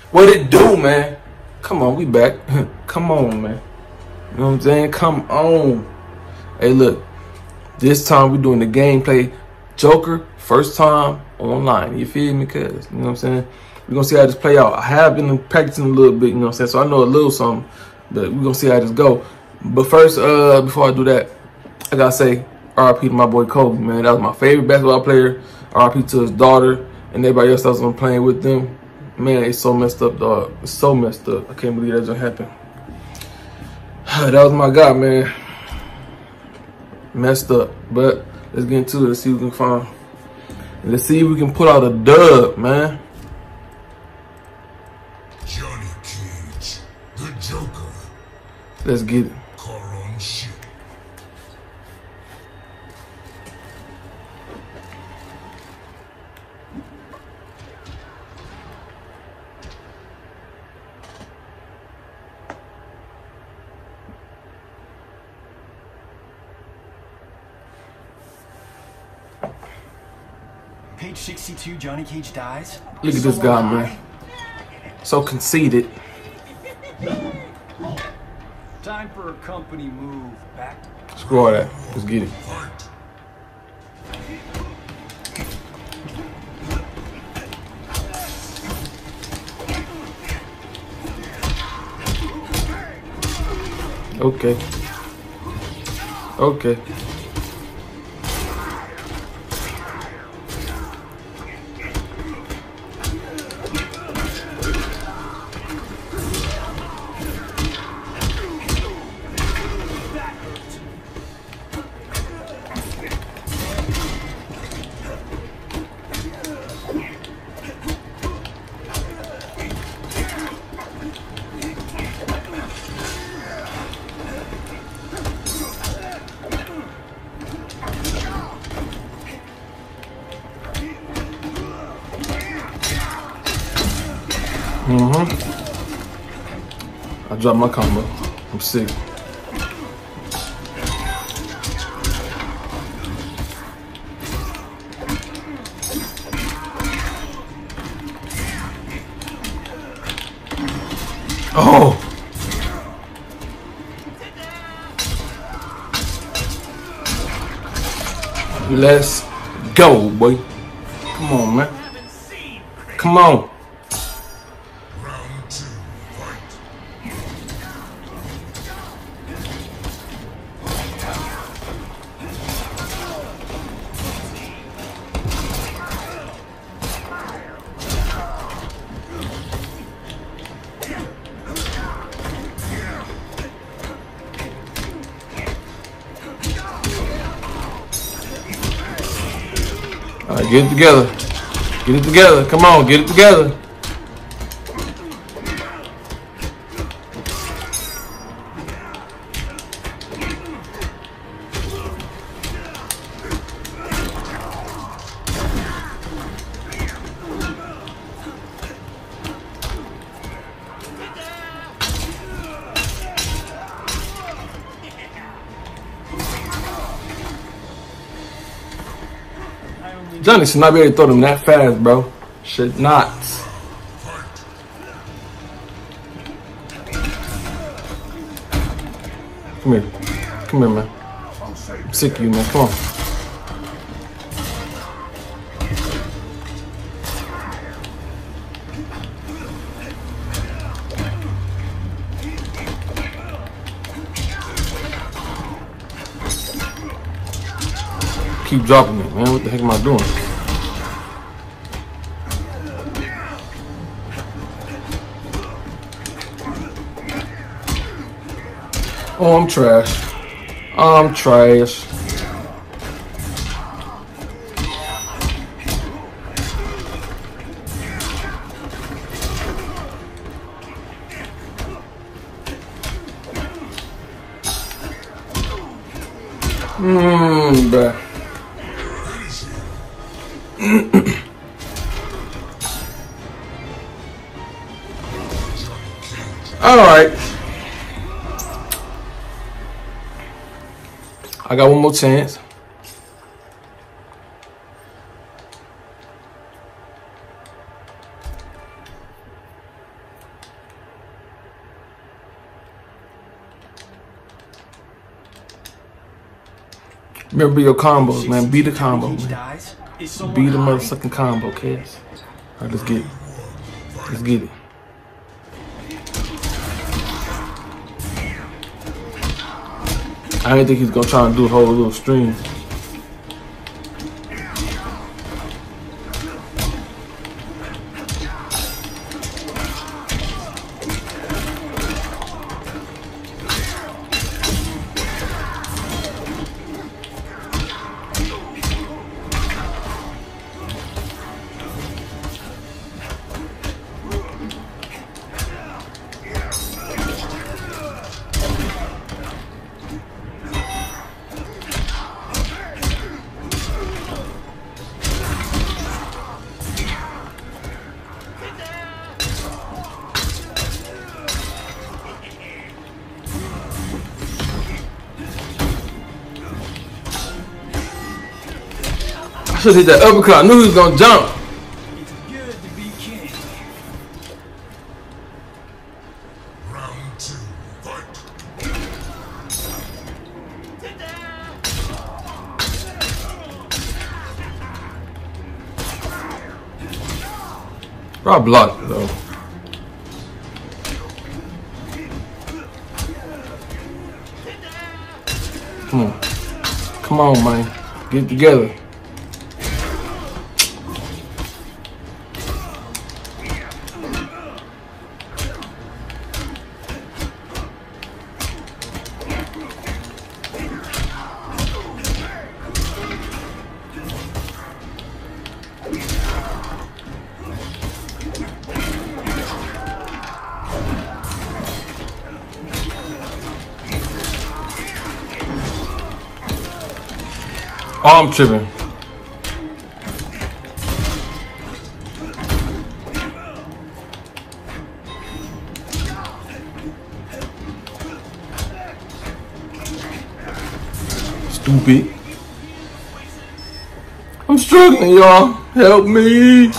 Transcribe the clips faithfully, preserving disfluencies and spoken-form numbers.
What it do, man? Come on, we back. Come on, man. You know what I'm saying? Come on. Hey, look. This time we doing the gameplay Joker first time online. You feel me? Cause you know what I'm saying? We're gonna see how this play out. I have been practicing a little bit, you know what I'm saying? So I know a little something, but we're gonna see how this go. But first, uh, before I do that, I gotta say R I P to my boy Kobe, man. That was my favorite basketball player. R I P to his daughter and everybody else that was playing with them. Man, it's so messed up, dog. It's so messed up. I can't believe that just happened. That was my guy, man. Messed up. But let's get into it. Let's see what we can find. Let's see if we can put out a dub, man. Johnny Cage, the Joker. Let's get it. Car on ship. Page sixty-two, Johnny Cage dies. Look at this guy, man. So conceited. Time for a company move. Back. Screw all that. Let's get it. Okay. Okay. Mm-hmm. I dropped my combo. I'm sick. Oh! Let's go, boy. Come on, man. Come on. All right, get it together. Get it together. Come on, get it together. Johnny should not be able to throw them that fast, bro. Should not. Come here. Come here, man. I'm sick of you, man. Come on. Keep dropping it, man. What the heck am I doing? Oh, I'm trash. I'm trash. Mmm, bruh. All right. I got one more chance. Remember your combos, man. Be the combo, Johnny Cage man. dies? Is someone Be the hiding? motherfucking combo, kids. Alright, let's get it. Let's get it. I didn't think he's gonna try and do a whole little stream. I should hit that uppercut. I knew he was gonna jump. It's good to be king. Round two, fight. Bro, I blocked it though. Come on. Come on, man. Get it together. Oh, I'm tripping. Stupid. I'm struggling, y'all. Help me.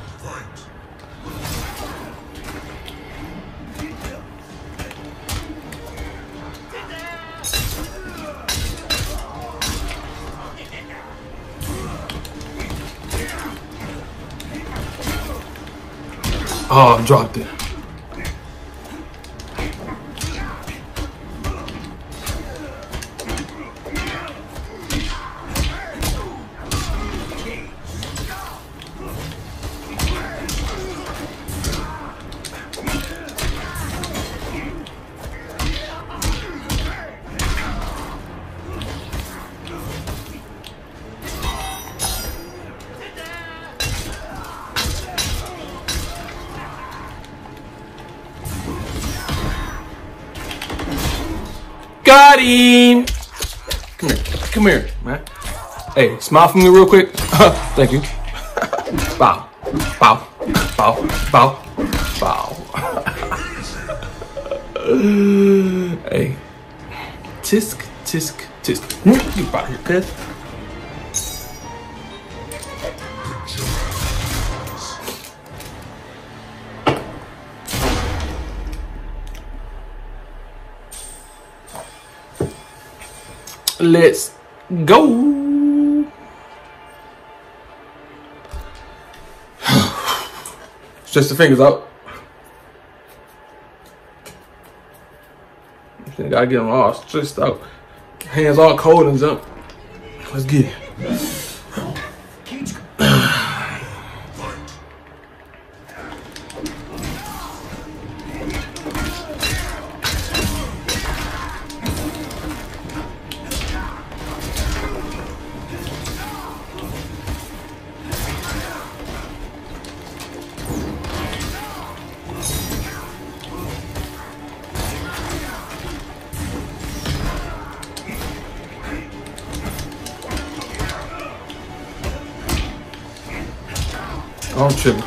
Oh, I dropped it. Got him! Come here. Come here, man. Hey, smile for me real quick. Thank you. Bow. Bow. Bow. Bow. Bow. Hey. Tisk, tisk, tisk. Get out of here, cuz. Let's go. Stretch the fingers out. I gotta get them all stretched out. Hands all cold and jump. Let's get it. I'm tripping.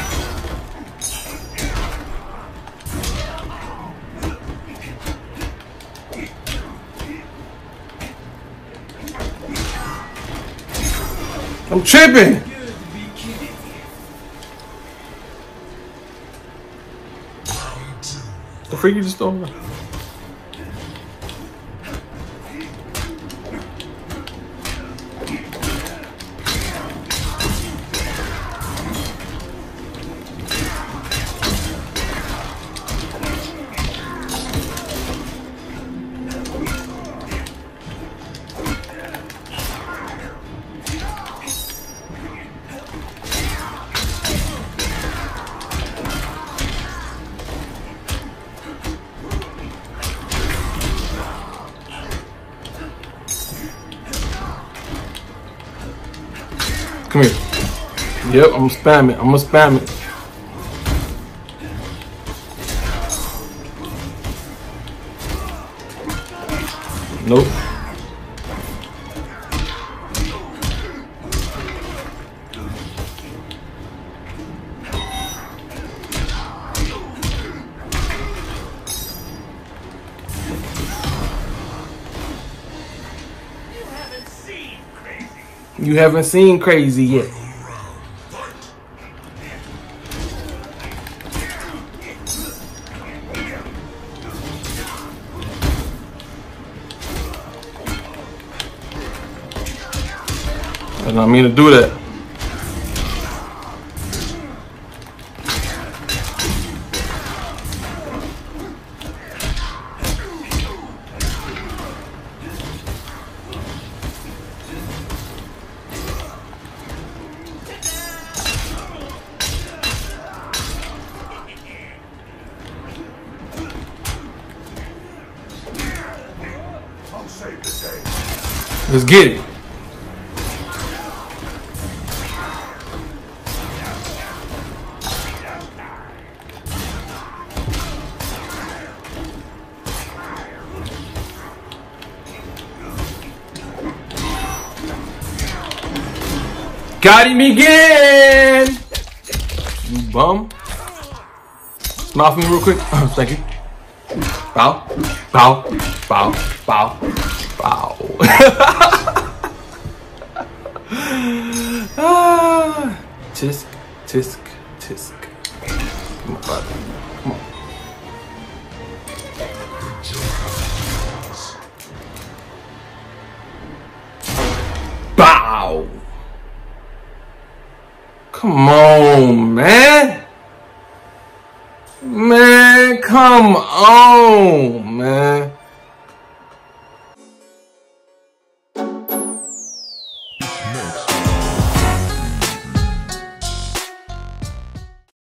I'm tripping. The freak you just stole. Come here. Yep, I'm gonna spam it. I'm gonna spam it. Nope. You haven't seen crazy yet. I don't mean to do that. Let's get it. Got him again! You bum. Smile for me real quick. Thank you. Bow. Bow. Bow. Bow. Bow. ah. Tisk. Tisk. Tisk. Come on, brother. Come on. Bow. Come on, man. Man, come on, man.